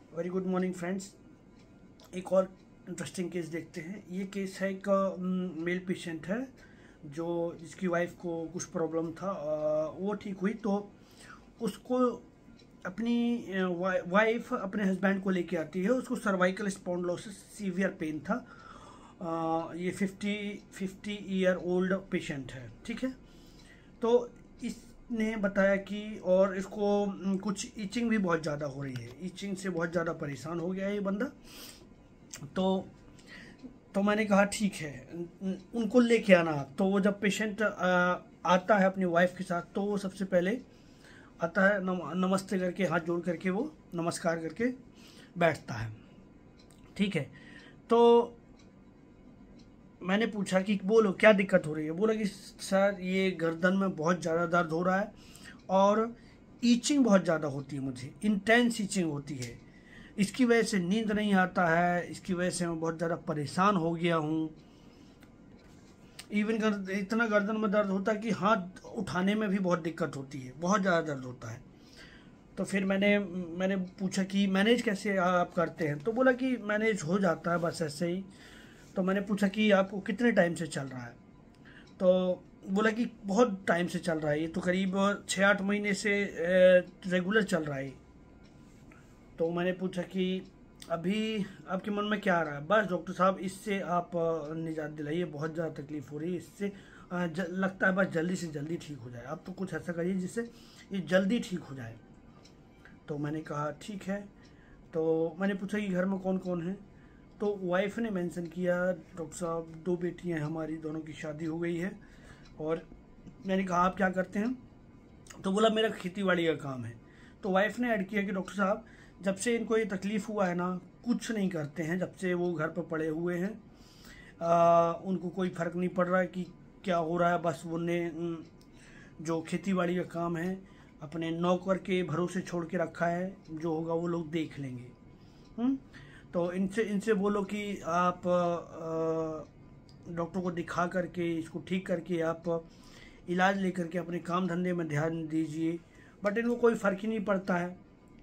Very good morning friends. एक और interesting case देखते हैं। ये केस है एक मेल पेशेंट है जो जिसकी वाइफ को कुछ प्रॉब्लम था। वो ठीक हुई तो उसको अपनी वाइफ अपने हस्बैंड को लेके आती है। उसको सर्वाइकल स्पॉन्डिलोसिस सीवियर पेन था। ये 50 ईयर ओल्ड पेशेंट है, ठीक है। तो इसने बताया कि और इसको कुछ ईचिंग भी बहुत ज़्यादा हो रही है, ईचिंग से बहुत ज़्यादा परेशान हो गया है ये बंदा। तो मैंने कहा ठीक है, उनको लेके आना। तो वो जब पेशेंट आता है अपनी वाइफ के साथ तो वो सबसे पहले आता है, नमस्ते करके हाथ जोड़ करके वो नमस्कार करके बैठता है, ठीक है। तो मैंने पूछा कि बोलो क्या दिक्कत हो रही है। बोला कि सर ये गर्दन में बहुत ज़्यादा दर्द हो रहा है और ईचिंग बहुत ज़्यादा होती है, मुझे इंटेंस ईचिंग होती है। इसकी वजह से नींद नहीं आता है, इसकी वजह से मैं बहुत ज़्यादा परेशान हो गया हूँ। इवन इतना गर्दन में दर्द होता है कि हाथ उठाने में भी बहुत दिक्कत होती है, बहुत ज़्यादा दर्द होता है। तो फिर मैंने पूछा कि मैनेज कैसे आप करते हैं। तो बोला कि मैनेज हो जाता है बस ऐसे ही। तो मैंने पूछा कि आपको कितने टाइम से चल रहा है। तो बोला कि बहुत टाइम से चल रहा है, ये तो करीब 6-8 महीने से रेगुलर चल रहा है। तो मैंने पूछा कि अभी आपके मन में क्या आ रहा है। बस डॉक्टर साहब इससे आप निजात दिलाइए, बहुत ज़्यादा तकलीफ़ हो रही है, इससे लगता है बस जल्दी से जल्दी ठीक हो जाए। आप तो कुछ ऐसा करिए जिससे ये जल्दी ठीक हो जाए। तो मैंने कहा ठीक है। तो मैंने पूछा कि घर में कौन कौन है। तो वाइफ ने मेंशन किया डॉक्टर साहब 2 बेटियां हैं हमारी, दोनों की शादी हो गई है। और मैंने कहा आप क्या करते हैं। तो बोला मेरा खेती बाड़ी का काम है। तो वाइफ ने ऐड किया कि डॉक्टर साहब जब से इनको ये तकलीफ़ हुआ है ना, कुछ नहीं करते हैं, जब से वो घर पर पड़े हुए हैं उनको कोई फ़र्क नहीं पड़ रहा है कि क्या हो रहा है। बस उन्हें जो खेती बाड़ी का काम है अपने नौकर के भरोसे छोड़ के रखा है, जो होगा वो लोग देख लेंगे। तो इनसे बोलो कि आप डॉक्टर को दिखा करके इसको ठीक करके आप इलाज लेकर के अपने काम धंधे में ध्यान दीजिए। बट इनको कोई फ़र्क ही नहीं पड़ता है।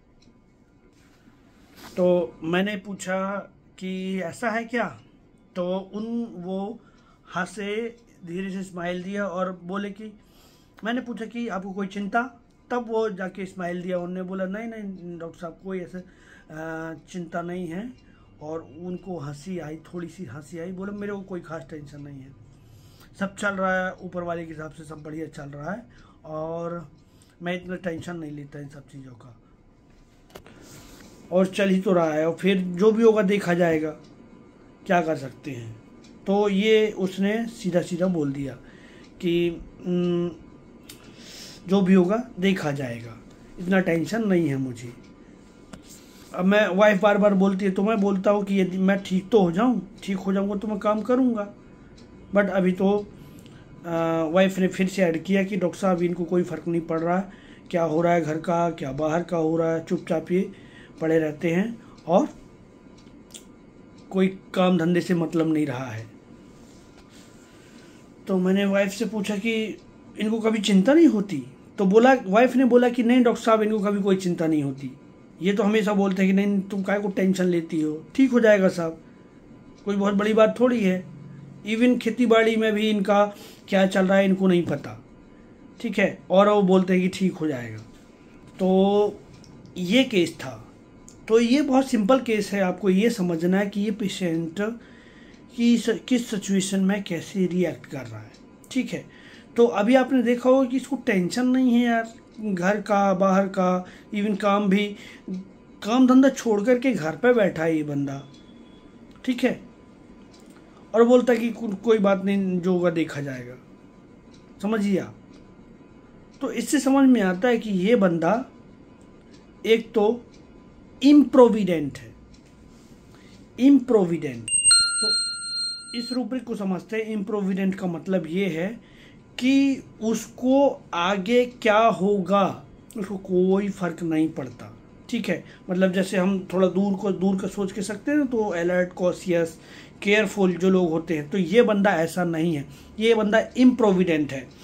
तो मैंने पूछा कि ऐसा है क्या। तो वो हंसे, धीरे से स्माइल दिया और बोले कि मैंने पूछा कि आपको कोई चिंता। तब वो जाके स्माइल दिया। उन्होंने बोला नहीं नहीं डॉक्टर साहब कोई ऐसे चिंता नहीं है। और उनको हंसी आई, थोड़ी सी हंसी आई। बोले मेरे को कोई खास टेंशन नहीं है, सब चल रहा है ऊपर वाले के हिसाब से, सब बढ़िया चल रहा है और मैं इतना टेंशन नहीं लेता इन सब चीज़ों का, और चल ही तो रहा है और फिर जो भी होगा देखा जाएगा, क्या कर सकते हैं। तो ये उसने सीधा सीधा बोल दिया कि जो भी होगा देखा जाएगा, इतना टेंशन नहीं है मुझे। अब मैं वाइफ बार बार बोलती है तो मैं बोलता हूँ कि यदि मैं ठीक तो हो जाऊँ, ठीक हो जाऊँगा तो मैं काम करूँगा। बट अभी तो वाइफ ने फिर से ऐड किया कि डॉक्टर साहब इनको कोई फ़र्क नहीं पड़ रहा है, क्या हो रहा है घर का क्या बाहर का हो रहा है, चुपचाप ये पड़े रहते हैं और कोई काम धंधे से मतलब नहीं रहा है। तो मैंने वाइफ से पूछा कि इनको कभी चिंता नहीं होती। तो वाइफ ने बोला कि नहीं डॉक्टर साहब इनको कभी कोई चिंता नहीं होती, ये तो हमेशा बोलते हैं कि नहीं तुम काहे को टेंशन लेती हो, ठीक हो जाएगा साहब, कोई बहुत बड़ी बात थोड़ी है। इवन खेती बाड़ी में भी इनका क्या चल रहा है इनको नहीं पता, ठीक है, और वो बोलते हैं कि ठीक हो जाएगा। तो ये केस था। तो ये बहुत सिंपल केस है, आपको ये समझना है कि ये पेशेंट किस सिचुएशन में कैसे रिएक्ट कर रहा है, ठीक है। तो अभी आपने देखा होगा कि इसको टेंशन नहीं है यार, घर का बाहर का, इवन काम धंधा छोड़ करके घर पे बैठा है ये बंदा, ठीक है, और बोलता है कि कोई बात नहीं जो होगा देखा जाएगा। समझिए आप। तो इससे समझ में आता है कि ये बंदा एक तो इम्प्रोविडेंट है, इम्प्रोविडेंट। तो इस रूब्रिक को समझते हैं। इम्प्रोविडेंट का मतलब ये है कि उसको आगे क्या होगा उसको कोई फ़र्क नहीं पड़ता, ठीक है। मतलब जैसे हम थोड़ा दूर का सोच के सकते हैं ना, तो अलर्ट, कॉशियस, केयरफुल जो लोग होते हैं, तो ये बंदा ऐसा नहीं है, ये बंदा इम्प्रोविडेंट है।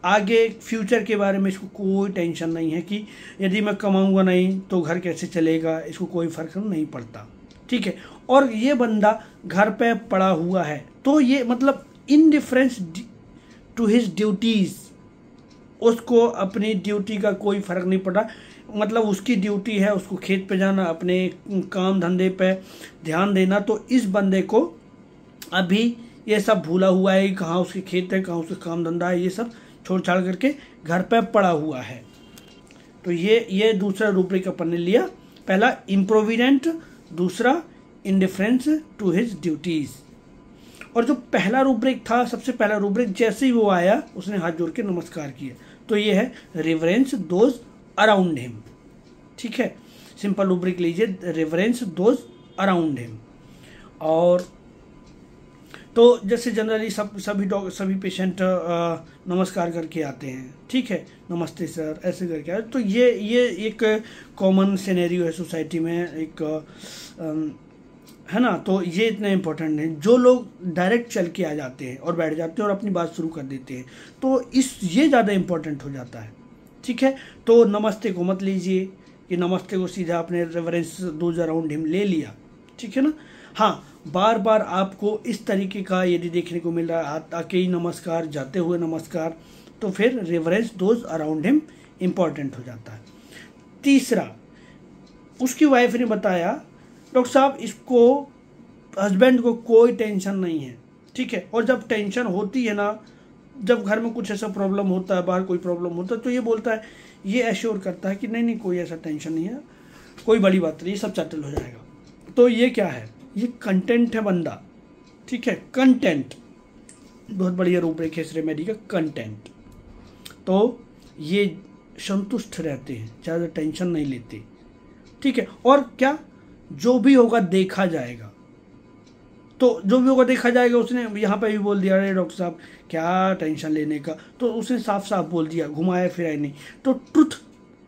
आगे फ्यूचर के बारे में इसको कोई टेंशन नहीं है कि यदि मैं कमाऊंगा नहीं तो घर कैसे चलेगा, इसको कोई फर्क नहीं पड़ता। ठीक है, और ये बंदा घर पे पड़ा हुआ है, तो ये मतलब इनडिफरेंस टू हिज ड्यूटीज़, उसको अपनी ड्यूटी का कोई फर्क नहीं पड़ रहा। मतलब उसकी ड्यूटी है उसको खेत पे जाना, अपने काम धंधे पे ध्यान देना। तो इस बंदे को अभी ये सब भूला हुआ है, कहाँ उसके खेत है, कहाँ उसका काम धंधा है, ये सब छोड़ छाड़ करके घर पे पड़ा हुआ है। तो ये दूसरा रूब्रिक अपन ने लिया, पहला इम्प्रोविडेंट, दूसरा इंडिफरेंस टू हिज ड्यूटीज। और जो पहला रूब्रिक था, सबसे पहला रूब्रिक, जैसे ही वो आया उसने हाथ जोड़ के नमस्कार किया, तो ये है रिवरेंस दोज अराउंड हिम। ठीक है, सिंपल रूब्रिक लीजिए, रिवरेंस दोज अराउंड हिम। और तो जैसे जनरली सभी पेशेंट नमस्कार करके आते हैं, ठीक है, नमस्ते सर ऐसे करके आए। तो ये एक कॉमन सिनेरियो है सोसाइटी में, एक है ना। तो ये इतना इम्पोर्टेंट है। जो लोग डायरेक्ट चल के आ जाते हैं और बैठ जाते हैं और अपनी बात शुरू कर देते हैं, तो ये ज़्यादा इम्पोर्टेंट हो जाता है। ठीक है, तो नमस्ते को मत लीजिए कि नमस्ते को सीधा अपने रेफरेंस दोज अराउंड हिम ले लिया। ठीक है ना। हाँ, बार बार आपको इस तरीके का यदि देखने को मिल रहा है, आके ही नमस्कार, जाते हुए नमस्कार, तो फिर reference those around him important हो जाता है। तीसरा, उसकी वाइफ ने बताया, डॉक्टर साहब इसको हस्बैंड को कोई टेंशन नहीं है। ठीक है, और जब टेंशन होती है ना, जब घर में कुछ ऐसा प्रॉब्लम होता है, बाहर कोई प्रॉब्लम होता है, तो ये बोलता है, ये एश्योर करता है कि नहीं नहीं कोई ऐसा टेंशन नहीं है, कोई बड़ी बात नहीं, सब सेटल हो जाएगा। तो ये क्या है, ये कंटेंट है बंदा। ठीक है, कंटेंट बहुत बढ़िया रूब्रिक है इस रेमेडी का, कंटेंट। तो ये संतुष्ट रहते हैं, ज़्यादा टेंशन नहीं लेते। ठीक है, और क्या, जो भी होगा देखा जाएगा। तो जो भी होगा देखा जाएगा, उसने यहाँ पे भी बोल दिया, अरे डॉक्टर साहब क्या टेंशन लेने का, तो उसने साफ साफ बोल दिया, घुमाया फिराया नहीं। तो truth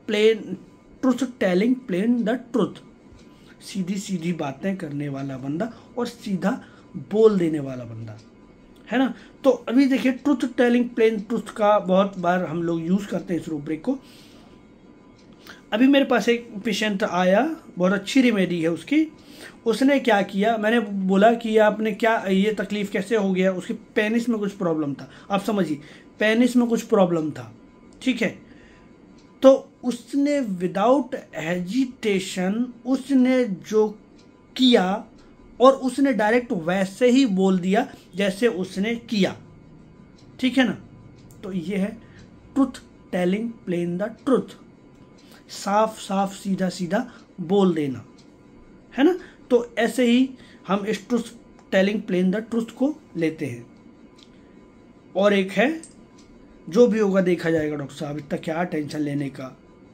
telling plain the truth, सीधी सीधी बातें करने वाला बंदा और सीधा बोल देने वाला बंदा, है ना। तो अभी देखिए, ट्रुथ टेलिंग प्लेन ट्रुथ का बहुत बार हम लोग यूज़ करते हैं इस रूब्रिक को। अभी मेरे पास एक पेशेंट आया, बहुत अच्छी रेमेडी है उसकी। उसने क्या किया, मैंने बोला कि आपने क्या, ये तकलीफ़ कैसे हो गया, उसके पेनिस में कुछ प्रॉब्लम था। आप समझिए, पेनिस में कुछ प्रॉब्लम था। ठीक है, तो उसने विदाउट हेजिटेशन उसने जो किया, और उसने डायरेक्ट वैसे ही बोल दिया जैसे उसने किया। ठीक है ना। तो ये है truth telling plain the truth, साफ साफ सीधा सीधा बोल देना, है ना। तो ऐसे ही हम इस truth telling plain the truth को लेते हैं। और एक है, जो भी होगा देखा जाएगा डॉक्टर साहब, इतना क्या टेंशन लेने का,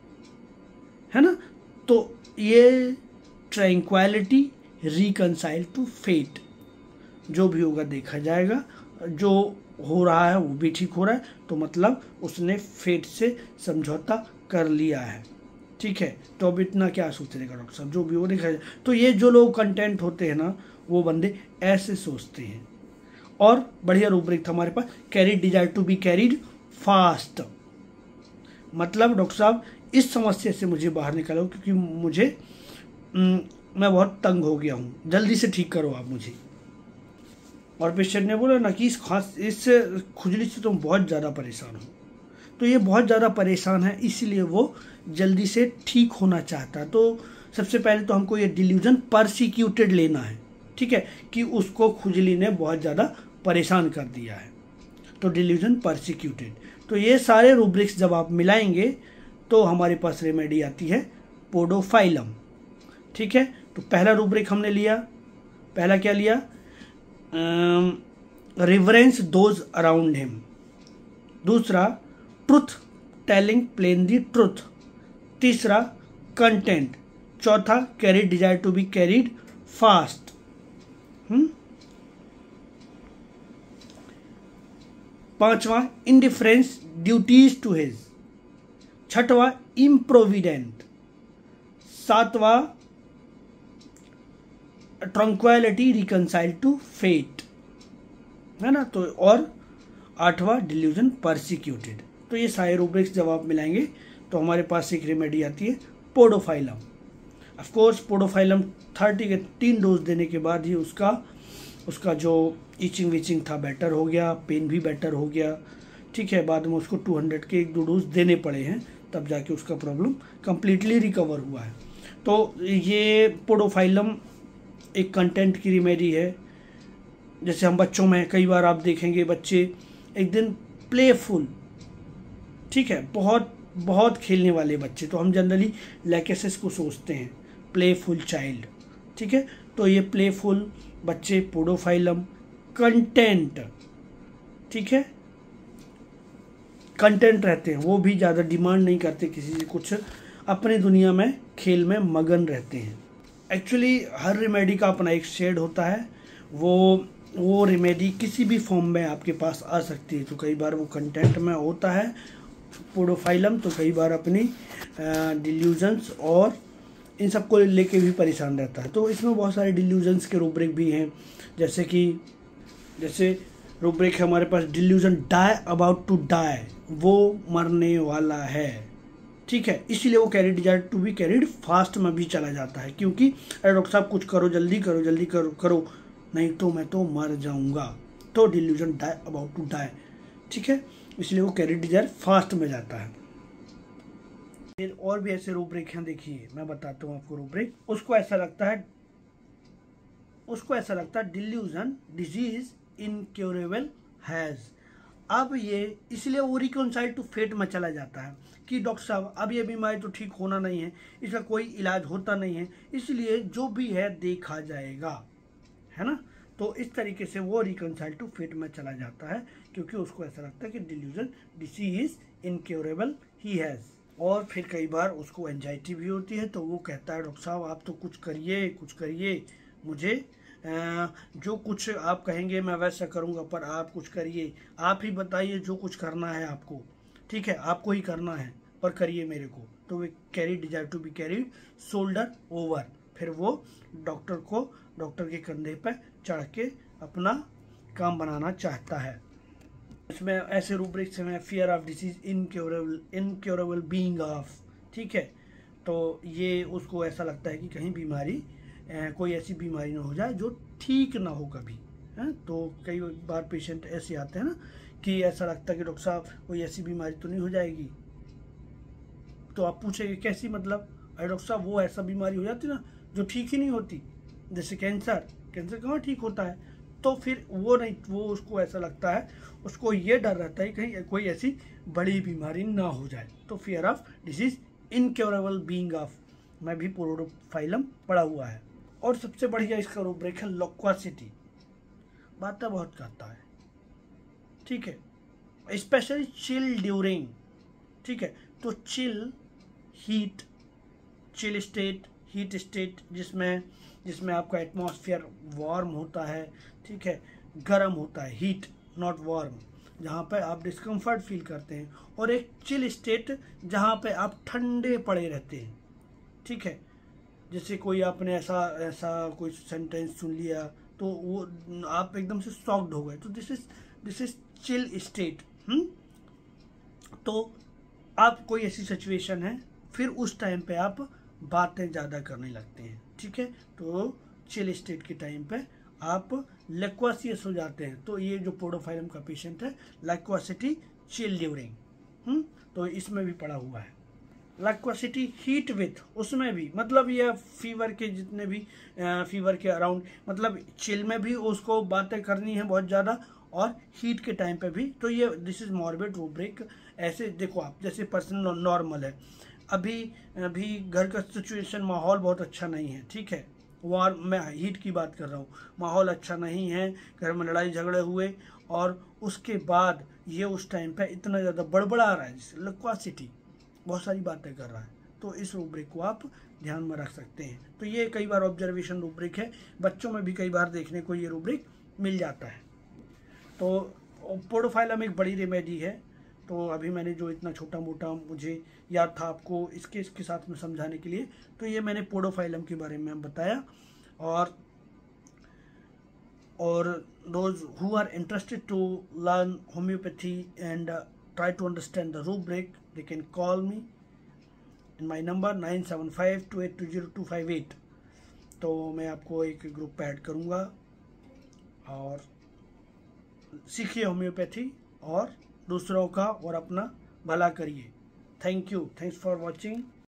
है ना। तो ये ट्रैंक्विलिटी रिकंसाइल टू फेट, जो भी होगा देखा जाएगा, जो हो रहा है वो भी ठीक हो रहा है, तो मतलब उसने फेट से समझौता कर लिया है। ठीक है, तो अब इतना क्या सोचेगा डॉक्टर साहब, जो भी वो देखा जाए। तो ये जो लोग कंटेंट होते हैं ना, वो बंदे ऐसे सोचते हैं। और बढ़िया रूब्रिक था हमारे पास, carry desire to be carried fast. मतलब डॉक्टर साहब इस समस्या से मुझे बाहर निकालो, क्योंकि मैं बहुत तंग हो गया हूँ, जल्दी से ठीक करो आप मुझे। और पेशेंट ने बोला ना कि इस खुजली से तुम बहुत ज़्यादा परेशान हो। तो ये बहुत ज़्यादा परेशान है, इसीलिए वो जल्दी से ठीक होना चाहता है। तो सबसे पहले तो हमको ये डिल्यूजन परसिक्यूटेड लेना है। ठीक है, कि उसको खुजली ने बहुत ज़्यादा परेशान कर दिया है, तो डिल्यूजन परसिक्यूटेड। तो ये सारे रूब्रिक्स जब आप मिलाएंगे तो हमारे पास रेमेडी आती है पोडोफाइलम। ठीक है, तो पहला रूब्रिक हमने लिया, पहला क्या लिया, रिवरेंस दोज अराउंड हिम। दूसरा, truth telling plain the truth. तीसरा, कंटेंट। चौथा, carry desire to be carried fast. पांचवा, इनडिफरेंस ड्यूटीज टू हिज। छठवा, इम्प्रोविडेंट। सातवां, ट्रंक्विलिटी रिकंसाइल टू फेट, है ना। तो और आठवां, डिल्यूजन परसिक्यूटेड। तो ये सारे रूब्रिक्स जब आप मिलाएंगे तो हमारे पास एक रेमेडी आती है पोडोफाइलम। ऑफ कोर्स पोडोफाइलम 30 के 3 डोज देने के बाद ही उसका जो ईचिंग वीचिंग था बेटर हो गया, पेन भी बेटर हो गया, ठीक है। बाद में उसको 200 के 1-2 डोज देने पड़े हैं, तब जाके उसका प्रॉब्लम कम्प्लीटली रिकवर हुआ है। तो ये पोडोफाइलम एक कंटेंट की रेमेडी है। जैसे हम बच्चों में कई बार आप देखेंगे बच्चे एक दिन प्लेफुल, ठीक है, बहुत बहुत खेलने वाले बच्चे, तो हम जनरली लैकेसिस को सोचते हैं प्लेफुल चाइल्ड, ठीक है। तो ये प्लेफुल बच्चे पोडोफाइलम कंटेंट, ठीक है, कंटेंट रहते हैं, वो भी ज़्यादा डिमांड नहीं करते किसी से कुछ, अपनी दुनिया में खेल में मगन रहते हैं। एक्चुअली हर रेमेडी का अपना एक शेड होता है, वो रेमेडी किसी भी फॉर्म में आपके पास आ सकती है। तो कई बार वो कंटेंट में होता है पोडोफाइलम, तो कई बार अपनी डिल्यूजन्स और इन सब को लेके भी परेशान रहता है। तो इसमें बहुत सारे डिल्यूजन्स के रूब्रिक भी हैं, जैसे रूब्रिक है हमारे पास delusion die about to die, वो मरने वाला है, ठीक है। इसीलिए वो carry desire to be carried fast में भी चला जाता है, क्योंकि अरे डॉक्टर साहब कुछ करो, जल्दी करो नहीं तो मैं तो मर जाऊंगा। तो delusion die about to die, ठीक है, इसलिए वो कैरी डिजायर फास्ट में जाता है। फिर और भी ऐसे रूब्रिक हैं, देखिए मैं बताता हूँ आपको रूब्रिक। उसको ऐसा लगता है डिल्यूजन डिजीज इनक्योरेबल हैज। अब ये इसलिए वो रिकॉन्साइल टू फेट में चला जाता है कि डॉक्टर साहब अब ये बीमारी तो ठीक होना नहीं है, इसका कोई इलाज होता नहीं है, इसलिए जो भी है देखा जाएगा, है ना। तो इस तरीके से वो रिकॉन्साइल टू फेट में चला जाता है, क्योंकि उसको ऐसा लगता है कि डिल्यूजन डिसीज इनक्योरेबल ही हैज़। और फिर कई बार उसको एंजाइटी भी होती है, तो वो कहता है डॉक्टर साहब आप तो कुछ करिए, मुझे जो कुछ आप कहेंगे मैं वैसा करूँगा, पर आप कुछ करिए, आप ही बताइए जो कुछ करना है आपको, ठीक है, आपको ही करना है, पर करिए मेरे को। तो वे carry desire to be carried shoulder over, फिर वो डॉक्टर के कंधे पर चढ़ के अपना काम बनाना चाहता है। इसमें ऐसे रूब्रिक्स में fear of disease incurable being of, ठीक है। तो ये उसको ऐसा लगता है कि कहीं कोई ऐसी बीमारी ना हो जाए जो ठीक ना हो कभी, है। तो कई बार पेशेंट ऐसे आते हैं ना कि ऐसा लगता है कि डॉक्टर साहब कोई ऐसी बीमारी तो नहीं हो जाएगी। तो आप पूछेंगे कैसी, मतलब अरे डॉक्टर साहब वो ऐसा बीमारी हो जाती ना जो ठीक ही नहीं होती, जैसे कैंसर कहाँ ठीक होता है। तो फिर वो उसको ऐसा लगता है, उसको ये डर रहता है कहीं कोई ऐसी बड़ी बीमारी ना हो जाए। तो fear of disease incurable being of में भी पोडोफाइलम पड़ा हुआ है। और सबसे बढ़िया इसका रूब्रिक है लोक्वासिटी, बातें बहुत करता है, ठीक है, स्पेशली चिल ड्यूरिंग, ठीक है। तो चिल हीट स्टेट जिसमें आपका एटमॉस्फेयर वार्म होता है, ठीक है, गर्म होता है, हीट नॉट वार्म, जहाँ पे आप डिस्कम्फर्ट फील करते हैं, और एक चिल स्टेट जहाँ पे आप ठंडे पड़े रहते हैं, ठीक है। जैसे कोई आपने ऐसा कोई सेंटेंस सुन लिया तो वो आप एकदम से शॉक्ड हो गए, तो दिस इज चिल स्टेट। तो आप कोई ऐसी सिचुएशन है, फिर उस टाइम पे आप बातें ज़्यादा करने लगते हैं, ठीक है। तो चिल स्टेट के टाइम पे आप लैक्वासियस हो जाते हैं। तो ये जो पोडोफाइलम का पेशेंट है, लैक्वासिटी चिल ड्यूरिंग, तो इसमें भी पड़ा हुआ है। लैक्वासिटी हीट विथ, उसमें भी मतलब ये फीवर के जितने भी फीवर के अराउंड, मतलब चिल में भी उसको बातें करनी है बहुत ज़्यादा, और हीट के टाइम पे भी। तो ये दिस इज मॉर्बिड रूब्रिक। ऐसे देखो आप, जैसे पर्सन नॉर्मल है, अभी घर का सिचुएशन माहौल बहुत अच्छा नहीं है, ठीक है, मैं हीट की बात कर रहा हूँ, माहौल अच्छा नहीं है, घर में लड़ाई झगड़े हुए, और उसके बाद ये उस टाइम पे इतना ज़्यादा बड़बड़ा रहा है, लैक्वासिटी, बहुत सारी बातें कर रहा है। तो इस रूब्रिक को आप ध्यान में रख सकते हैं। तो ये कई बार ऑब्जर्वेशन रूब्रिक है, बच्चों में भी कई बार देखने को ये रूब्रिक मिल जाता है। तो पोडोफाइलम एक बड़ी रेमेडी है। तो अभी मैंने जो इतना छोटा मोटा मुझे याद था आपको इसके साथ में समझाने के लिए, तो ये मैंने पोडोफाइलम के बारे में बताया। और those who are interested to learn homeopathy and try to understand the rubric, they can call me in my number 9752820258। तो मैं आपको एक ग्रुप पे ऐड करूँगा और सीखिए होम्योपैथी और दूसरों का और अपना भला करिए। Thank you, thanks for watching.